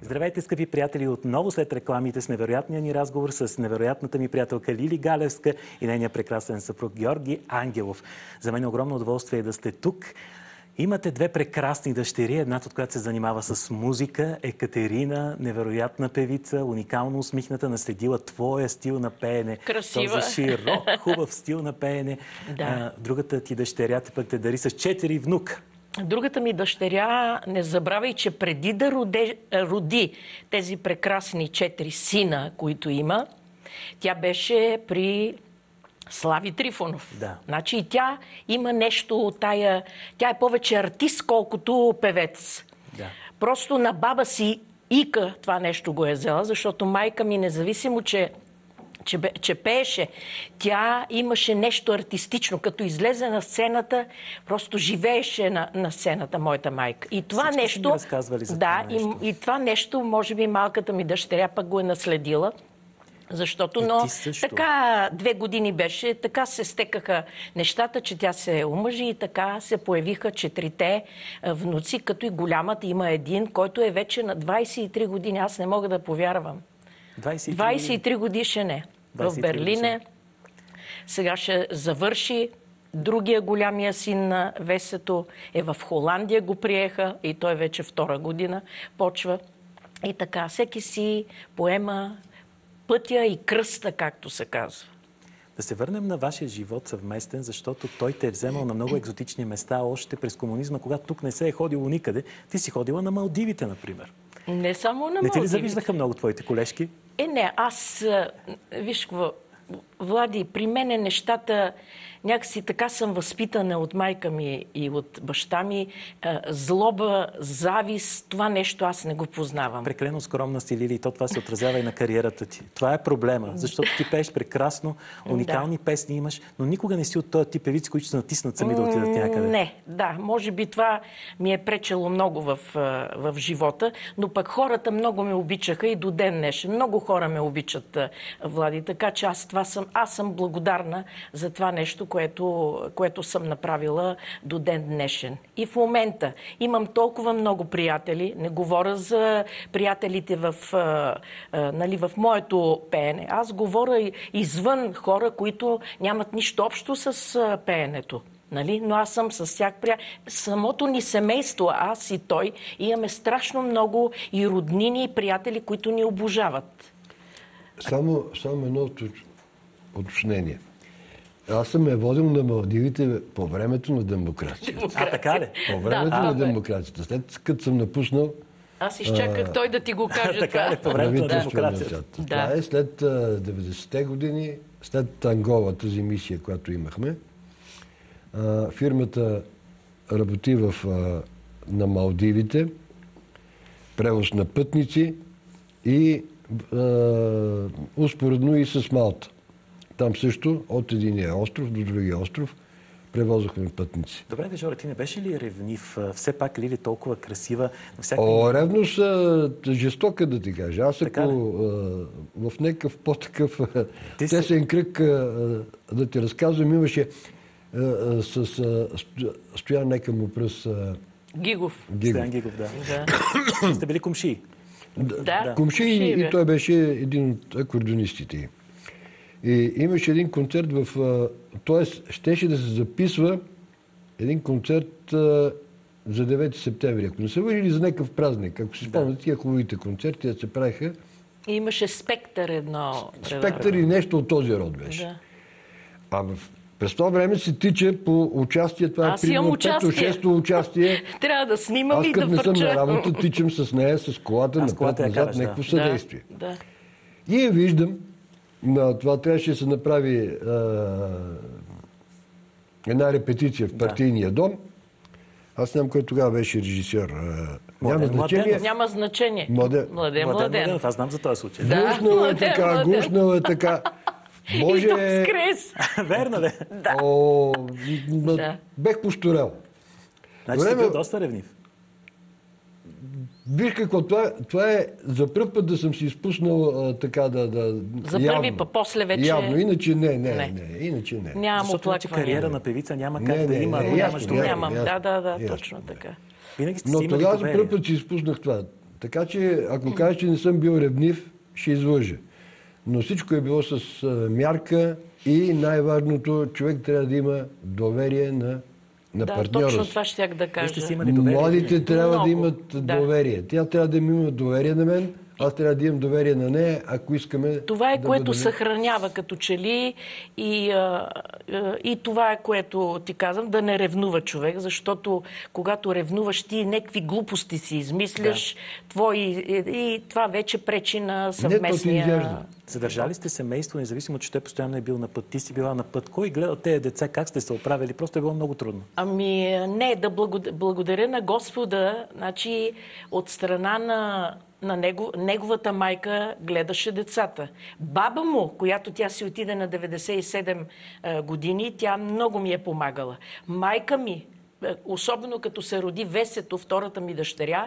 Здравейте, скъпи приятели! Отново след рекламите с невероятния ни разговор с невероятната ми приятелка Лили Галевска и нейния прекрасен съпруг Георги Ангелов. За мен е огромно удоволствие да сте тук. Имате две прекрасни дъщери, едната от която се занимава с музика, Екатерина, невероятна певица, уникално усмихната, наследила твоя стил на пеене. Красива. Този широк, хубав стил на пеене. Да. Другата ти дъщеря пък те дари с 4 внука. Другата ми дъщеря, не забравяй, че преди да роди тези прекрасни 4 сина, които има, тя беше при Слави Трифонов. Да. Значи и тя има нещо от тая... Тя е повече артист, колкото певец. Да. Просто на баба си Ика това нещо го е взела, защото майка ми, независимо, че пееше, тя имаше нещо артистично. Като излезе на сцената, просто живееше на сцената моята майка. И това Всички нещо... са ми разказвали за да, това нещо. и това нещо, може би малката ми дъщеря пък го е наследила. Защото, но така 2 години беше, така се стекаха нещата, че тя се омъжи и така се появиха 4 внуци, като и голямата има един, който е вече на 23 години. Аз не мога да повярвам. 23 годишен е в Берлине. Сега ще завърши. Другия голямия син на Весето е в Холандия, го приеха и той вече 2 година почва. И така, всеки си поема пътя и кръста, както се казва. Да се върнем на вашия живот съвместен, защото той те е вземал на много екзотични места още през комунизма, когато тук не се е ходило никъде. Ти си ходила на Малдивите, например. Не само на Малдивите. Не ти ли завиждаха много твоите колежки? Не, аз, виж какво, Влади, при мене нещата, някакси така съм възпитана от майка ми и от баща ми. Злоба, завист, това нещо аз не го познавам. Прекалено скромна си, Лили, и това се отразява и на кариерата ти. Това е проблема, защото ти пееш прекрасно, уникални песни имаш, но никога не си от този тип певици, които се натиснат сами да отидат някъде. Не, да, може би това ми е пречело много в живота, но пък хората много ме обичаха и до ден днешен. Много хора ме обичат, Влади, така че аз съм благодарна за това нещо, което съм направила до ден днешен. И в момента имам толкова много приятели, не говоря за приятелите в моето пеене. Аз говоря извън хора, които нямат нищо общо с пеенето. Но аз съм с тях самото ни семейство, аз и той, имаме страшно много и роднини, и приятели, които ни обожават. Само едно уточнение. Аз съм я водил на Малдивите по времето на демокрацията. Така ли? По времето на демокрацията. След като съм напуснал... Аз изчаках той да ти го каже това. Така ли? По времето на демокрацията. Това е след 90-те години, след Ангола, тази мисия, която имахме. Фирмата работи на Малдивите, превоз на пътници и успоредно и с Малта. Там също от единия остров до другия остров превозахме пътници. Добре, Жора, ти не беше ли ревнив? Все пак Лили толкова красива? Ревност жестока, да ти кажа. Аз ако в някакъв по-такъв тесен кръг да ти разказвам, имаше с Стоян, нека му пръс... Гигов. Стоян Гигов, да. Сте били комшии? Да. Комшии и той беше един от акордеонистите. И имаше един концерт т.е. щеше да се записва един концерт за 9 септември. Ако не се вършили за някакъв празник, ако си спомняте тия хубавите концерти, да се правиха. И имаше Спектър едно. Спектър и нещо от този род беше. Да. През това време се тича по участие. Това е примерно 5-6 участие. Трябва да снимам и да фърча. Аз като не съм на работа, тичам с нея, с колата, напред-назад, някакво съдействие. Да. И я виждам. Това трябваше да се направи една репетиция в партийния дом. Аз знам кой тогава беше режисьор. Няма значение. Няма значение. Младен. Аз знам за този случай. Гушнал е така. Може... И то скрес. Верно ли? Да. Бех пошторел. Значи си бил доста ревнив. Виж какво, това е за пръв път да съм си изпуснал така За първи път, после вече... Явно, иначе не. Иначе не. Нямам защото оплакване. Кариера на певица няма как да има. Нямам, да, точно така. Но тогава за първ път си изпуснах това. Така че, ако кажа, че не съм бил ревнив, ще излъжа. Но всичко е било с мярка и най-важното, човек трябва да има доверие на партньора си. Точно това щях да кажа. Младите трябва да имат доверие. Тя трябва да има доверие на мен, аз трябва да имам доверие на нея, ако искаме... Това е което съхранява като че ли и това е което ти казвам, да не ревнува човек, защото когато ревнуваш ти някакви глупости си измисляш, и това вече пречи на съвместния... Задържали сте семейство, независимо, че той постоянно е бил на път. Ти си била на път. Кой гледа тези деца? Как сте се оправили? Просто е било много трудно. Не, да благодаря на Господа. Значи, от страна на неговата майка гледаше децата. Баба му, която тя си отиде на 97 години, тя много ми е помагала. Майка ми, особено като се роди Весето, втората ми дъщеря,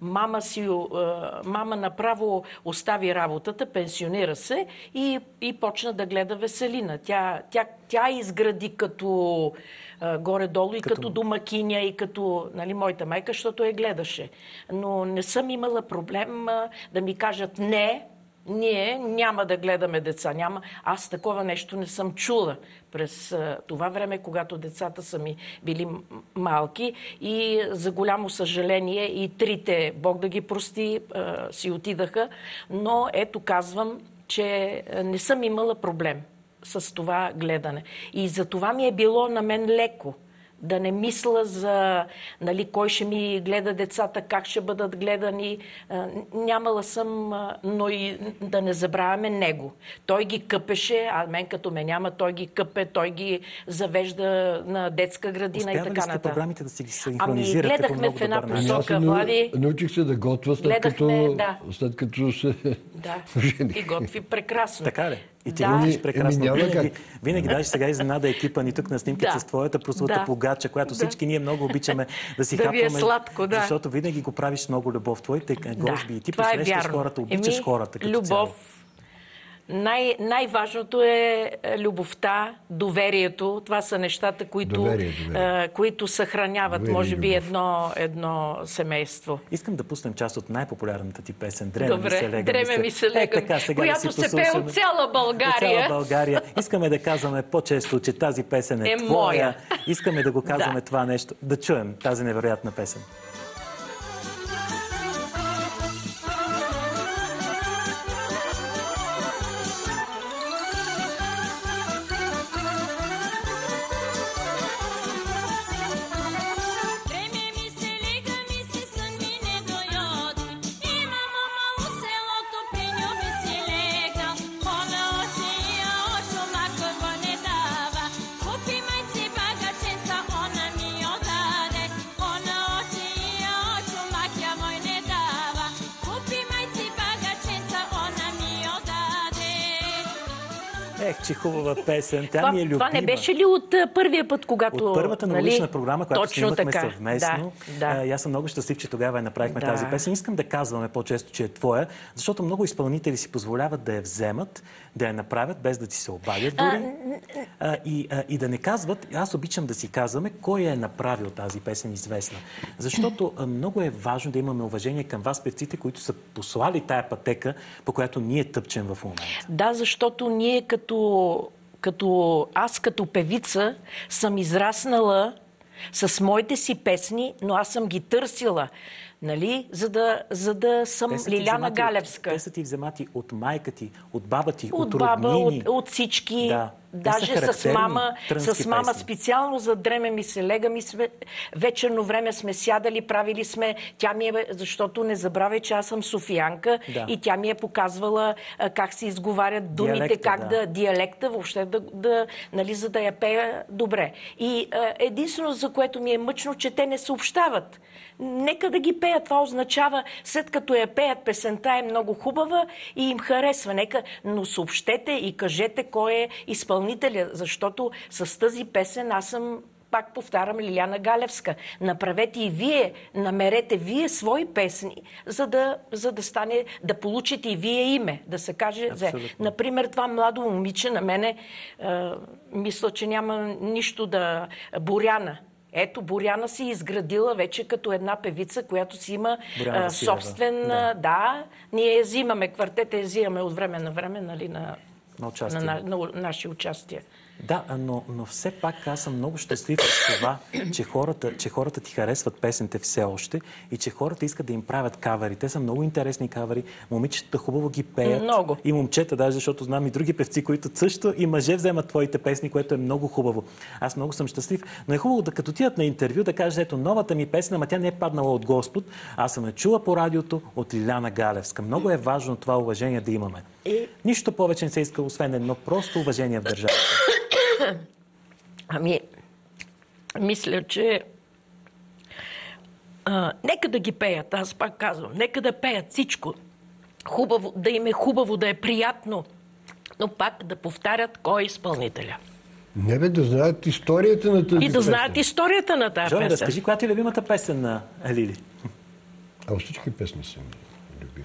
мама направо остави работата, пенсионира се и почна да гледа Веселина. Тя изгради като горе-долу и като домакиня, и като моята майка, защото я гледаше. Но не съм имала проблем да ми кажат не, ние няма да гледаме деца. Аз такова нещо не съм чула през това време, когато децата са ми били малки и за голямо съжаление и трите, Бог да ги прости, си отидаха. Но ето казвам, че не съм имала проблем с това гледане. И за това ми е било на мен леко. Да не мисля за кой ще ми гледа децата, как ще бъдат гледани. Нямала съм, но и да не забравяме него. Той ги къпеше, а мен като ме няма, той ги къпе, той ги завежда на детска градина и така нататък. Успявали сте програмите да си ги синхронизирате? Гледахме в една посока, Влади. Научих се да готвя след като се жених. И готви прекрасно. Така ли? И ти готвиш прекрасно. Винаги даже сега изненада екипа ни тук на снимките с твоята прословута погача, която всички ние много обичаме да си хапваме. Да ви е сладко, защото винаги го правиш с много любов. Твоите госби и ти посрещаш хората, обичаш хората като цяло. Най-важното е любовта, доверието. Това са нещата, които съхраняват, може би, едно семейство. Искам да пуснем част от най-популярната ти песен Дреме ми се лега, която се пее от цяла България. Искаме да казваме по-често, че тази песен е твоя. Искаме да го казваме това нещо. Да чуем тази невероятна песен. Че хубава песен. Тя ми е любима. Това не беше ли от първия път, когато... От първата новогодишна програма, която снимахме съвместно. Аз съм много щастлив, че тогава я направихме тази песен. Искам да казваме по-често, че е твоя, защото много изпълнители си позволяват да я вземат, да я направят, без да ти се обадят дори. И да не казват, аз обичам да си казваме, кой е направил тази песен известна. Защото много е важно да имаме уважение към вас, певците, които са послали тая пътека, по която ние тъпчем в момента. Да, защото ние аз като певица съм израснала с моите си песни, но аз съм ги търсила, за да съм Лиляна Галевска. Те са ти вземати от майка ти, от баба ти, от роднини. От всички. Даже с мама специално за Дреме ми се лега. Вечерно време сме сядали, правили сме. Тя ми е, защото не забравяй, че аз съм софиянка и тя ми е показвала как се изговарят думите, диалекта, въобще за да я пея добре. И единствено, за което ми е мъчно, че те не съобщават. Нека да ги пеят. Това означава, след като я пеят, песента е много хубава и им харесва. Но съобщете и кажете кой е изпълнителя, защото с тази песен аз съм, пак повтарям, Лиляна Галевска. Направете и вие, намерете вие свои песни, за да стане, да получите и вие име, да се каже. Например, това младо момиче на мене, мисля, че няма нищо Боряна. Ето, Боряна си изградила вече като една певица, която си има собствен... Да. Да, ние я взимаме, квартета я взимаме от време на време, нали, на наши участия. Да, но все пак аз съм много щастлив от това, че хората ти харесват песните все още и че хората искат да им правят кавери. Те са много интересни кавери. Момичетата хубаво ги пеят. Много. И момчета, даже защото знам и други певци, които също и мъже вземат твоите песни, което е много хубаво. Аз много съм щастлив. Но е хубаво да като отидат на интервю да кажеш, ето новата ми песна, ама тя не е паднала от Господ. Аз съм я чула по радиото от Лиляна Галевска. Много е важно това уважение да имаме. Нищо повече не се иска, освен едно просто уважение в държавата. Ами, мисля, че нека да ги пеят, аз пак казвам, нека да пеят всичко. Хубаво, да им е хубаво, да е приятно, но пак да повтарят кой е изпълнителя. Не бе, да знаят историята на тази И да знаят историята на тази песен. песен. Разкажи, коя ти е любимата песен на Лили? Всички песни са ми любими.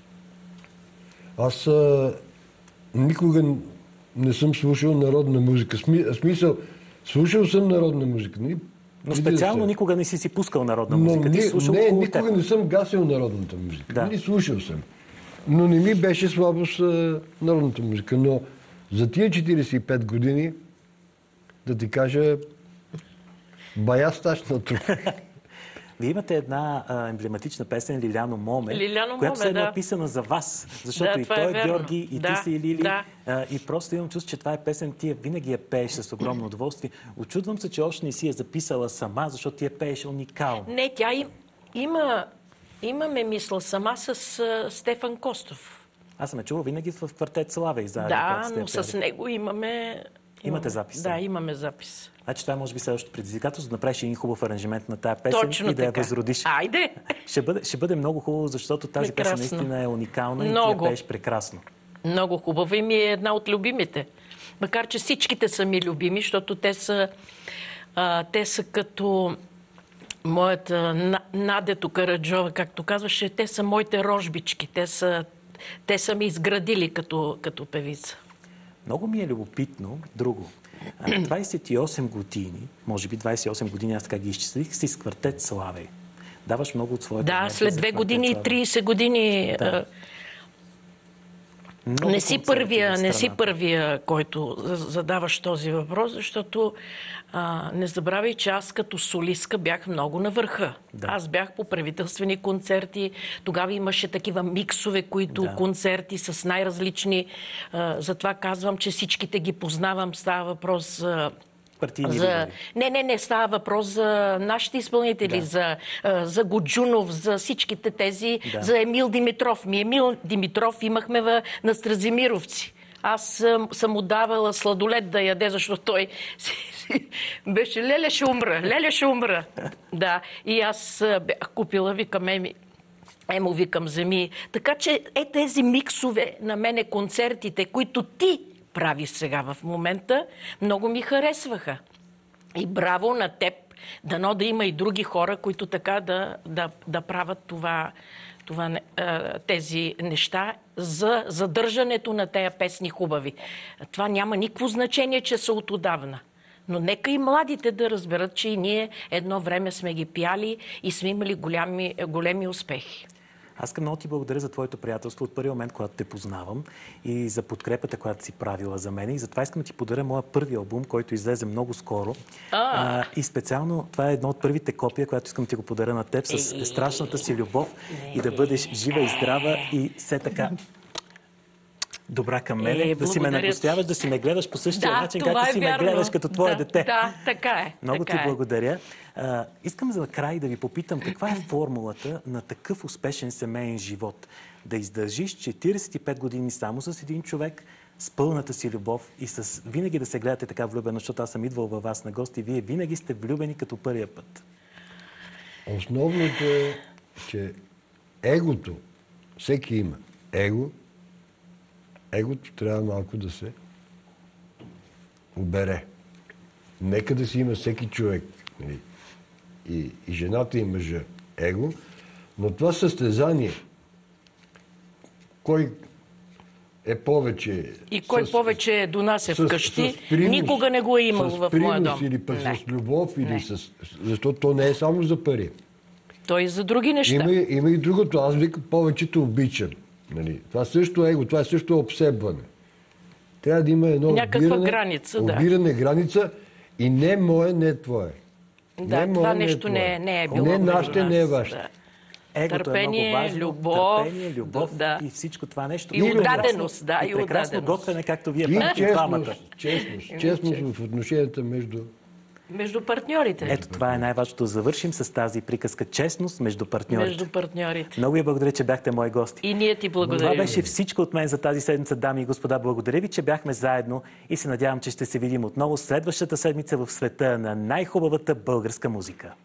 Аз никога не съм слушал народна музика. Смисъл, слушал съм народна музика. Но специално никога не си пускал народна музика. Никога не съм гасил народната музика. Да. Слушал съм. Но не ми беше слабост народната музика. Но за тия 45 години, да ти кажа, бая стачна тук. Вие имате една емблематична песен Лиляно Моме, която е написана за вас. Защото и той е Георги, и ти си и Лили. Да. И просто имам чувство, че това е песен, ти винаги я пееш с огромно удоволствие. Очудвам се, че още не си я записала сама, защото ти я пееш уникално. Не, тя имаме мисъл сама с Стефан Костов. Аз съм я чувал винаги в квартет Слава и заедно. Да, но с него имаме... Имате запис? Да, имаме запис. Значи това може би следващото предизвикателство, да направиш един хубав аранжимент на тая песен. Точно и да я така. възродиш. Айде! Ще бъде много хубаво, защото тази песен наистина е уникална и ти я пееш прекрасно. Много хубава и ми е една от любимите. Макар че всичките са ми любими, защото те са като моята Надето Караджова, както казваше, те са моите рожбички. Те са ми изградили като певица. Много ми е любопитно друго. 28 години, може би 28 години, аз така ги изчислих, си с квартет Славей. Даваш много от своята енергия. Да, след 2 години и 30 години. Да. Не си първия, който задаваш този въпрос, защото не забравяй, че аз като солистка бях много на върха. Да. Аз бях по правителствени концерти. Тогава имаше такива миксове, концерти с най-различни. Затова казвам, че всичките ги познавам. Става въпрос Не, става въпрос за нашите изпълнители, за Годжунов, за всичките тези, за Емил Димитров. Емил Димитров имахме на Стразимировци. Аз съм му давала сладолет да яде, защото той беше леле ще умра. Да, и аз бях купила, викам Емо, викам, вземи. Така че тези миксове на мене, концертите, които ти прави сега в момента, много ми харесваха. И браво на теб, дано да има и други хора, които така да правят тези неща за задържането на тези песни хубави. Това няма никакво значение, че са от отдавна. Но нека и младите да разберат, че и ние едно време сме ги пяли и сме имали големи успехи. Аз искам много ти благодаря за твоето приятелство от първия момент, когато те познавам и за подкрепата, която си правила за мен. И затова искам да ти подаря моя първи албум, който излезе много скоро. И специално това е едно от първите копия, която искам да ти го подаря на теб с страшната си любов и да бъдеш жива и здрава и все така добра към мене, да си ме нагостяваш, да си ме гледаш по същия начин, както си ме гледаш като твое дете. Да, така е. Много ти благодаря. Искам за край да ви попитам, каква е формулата на такъв успешен семейен живот? Да издържиш 45 години само с един човек, с пълната си любов и винаги да се гледате така влюбено, защото аз съм идвал във вас на гости и вие винаги сте влюбени като първия път. Основното е, че егото, всеки има его, егото трябва малко да се убере. Нека да си има всеки човек, и жената и мъжа, его, но това състезание, е повече. И кой повече донася вкъщи, никога не го е имал в моя дом. Или пък с любов, или защото то не е само за пари. То и за други неща. Има и другото. Аз викам, повечето обичам. Нали? Това също е его, това също е обсебване. Трябва да има едно обиране, граница и не мое, не твое. Да, това нещо не е било. Не нашите, не е вашите. Търпение, е много любов, и всичко това нещо. И отдаденост, и прекрасно готвене, както вие правите двамата. Честност в отношенията между партньорите. Ето това е най-важното. Завършим с тази приказка. Честност между партньорите. Между партньорите. Много ви благодаря, че бяхте мои гости. И ние ти благодарим. Това беше всичко от мен за тази седмица, дами и господа. Благодаря ви, че бяхме заедно и се надявам, че ще се видим отново следващата седмица в света на най-хубавата българска музика.